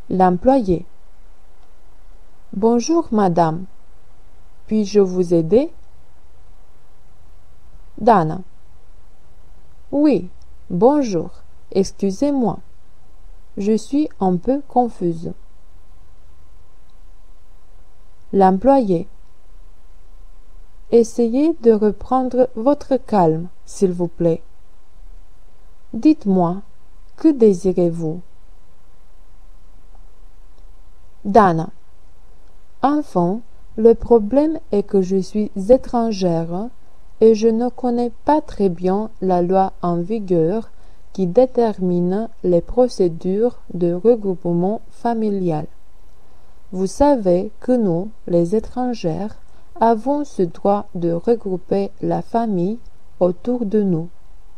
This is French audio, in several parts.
L'employé. Bonjour, madame. Puis-je vous aider? Dana. Oui, bonjour. Excusez-moi. Je suis un peu confuse. L'employé. Essayez de reprendre votre calme, s'il vous plaît. Dites-moi, que désirez-vous? Dana. Enfin, le problème est que je suis étrangère et je ne connais pas très bien la loi en vigueur qui détermine les procédures de regroupement familial. Vous savez que nous, les étrangères, avons ce droit de regrouper la famille autour de nous.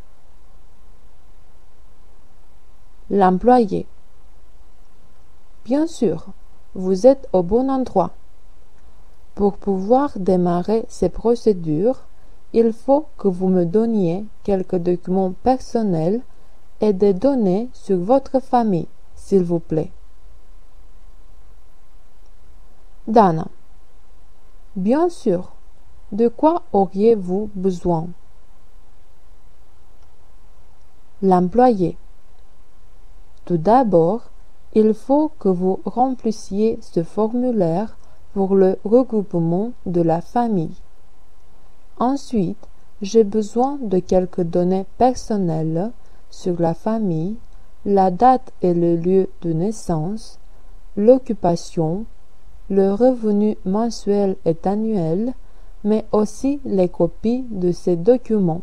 L'employé. Bien sûr, vous êtes au bon endroit. Pour pouvoir démarrer ces procédures, il faut que vous me donniez quelques documents personnels et des données sur votre famille, s'il vous plaît. Dana. Bien sûr. De quoi auriez-vous besoin? L'employé. Tout d'abord, il faut que vous remplissiez ce formulaire pour le regroupement de la famille. Ensuite, j'ai besoin de quelques données personnelles sur la famille, la date et le lieu de naissance, l'occupation, le revenu mensuel et annuel, mais aussi les copies de ces documents.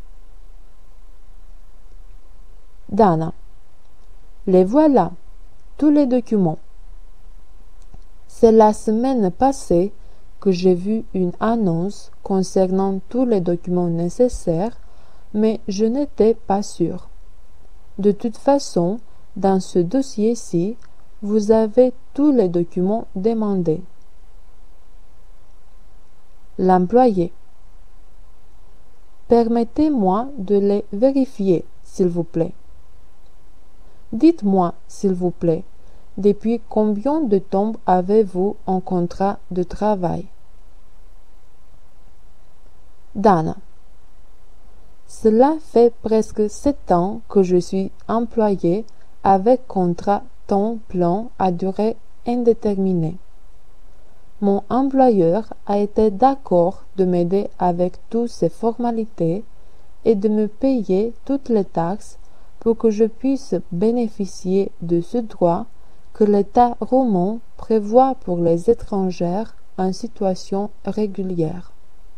Dana. Les voilà, tous les documents. C'est la semaine passée que j'ai vu une annonce concernant tous les documents nécessaires, mais je n'étais pas sûre. De toute façon, dans ce dossier-ci, vous avez tous les documents demandés. L'employé. Permettez-moi de les vérifier, s'il vous plaît. Dites-moi, s'il vous plaît, depuis combien de temps avez-vous un contrat de travail? Dana. Cela fait presque 7 ans que je suis employée avec contrat temps plein à durée indéterminée. Mon employeur a été d'accord de m'aider avec toutes ces formalités et de me payer toutes les taxes pour que je puisse bénéficier de ce droit que l'État romain prévoit pour les étrangères en situation régulière.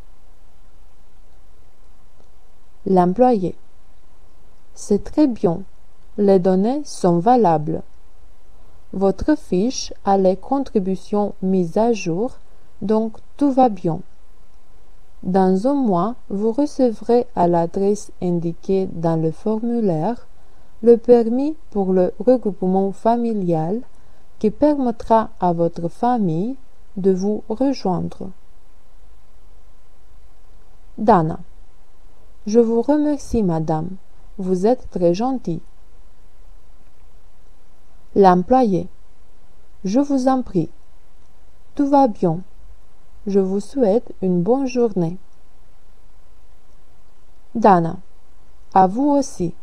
L'employé. C'est très bien. Les données sont valables. Votre fiche a les contributions mises à jour, donc tout va bien. Dans un mois, vous recevrez à l'adresse indiquée dans le formulaire le permis pour le regroupement familial qui permettra à votre famille de vous rejoindre. Dana. Je vous remercie, madame. Vous êtes très gentille. L'employé. Je vous en prie. Tout va bien. Je vous souhaite une bonne journée. Dana. À vous aussi.